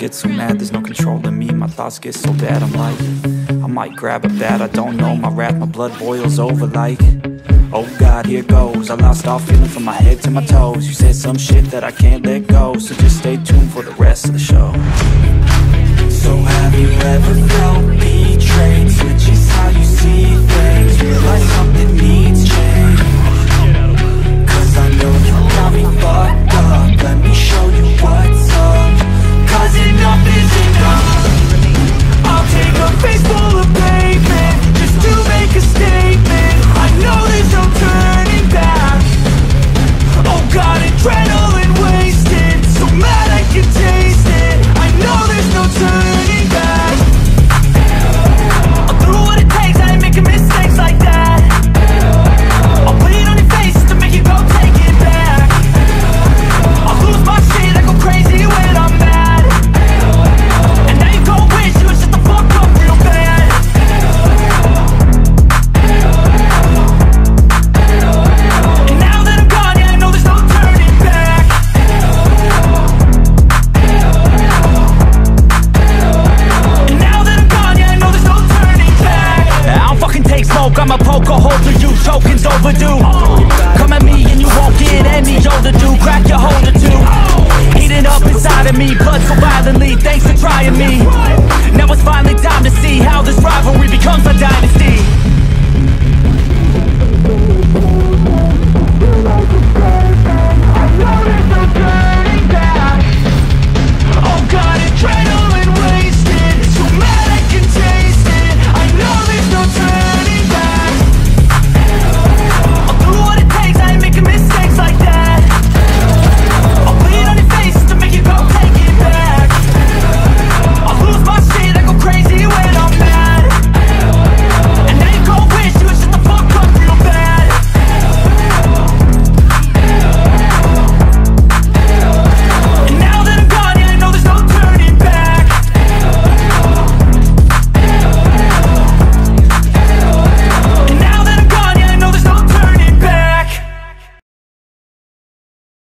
get so mad, there's no controlling me. My thoughts get so bad, I'm like, I might grab a bat, I don't know. My wrath, my blood boils over like, oh God, here goes. I lost all feeling from my head to my toes. You said some shit that I can't let go, so just stay tuned for the rest of the show. So have you ever felt betrayed? Switches how you see things, realize something needs